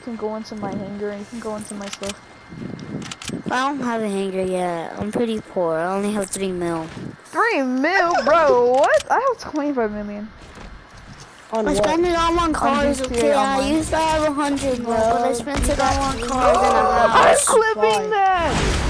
can go into my hangar and you can go into my stuff. I don't have a hanger yet. I'm pretty poor. I only have 3 mil. 3 mil, bro? What? I have 25 million. On I what? spend it all on cars, GTA okay? I Online. used to have 100 mil, but I spent you it all got- on you cars and a got- I'm house. clipping Why? that!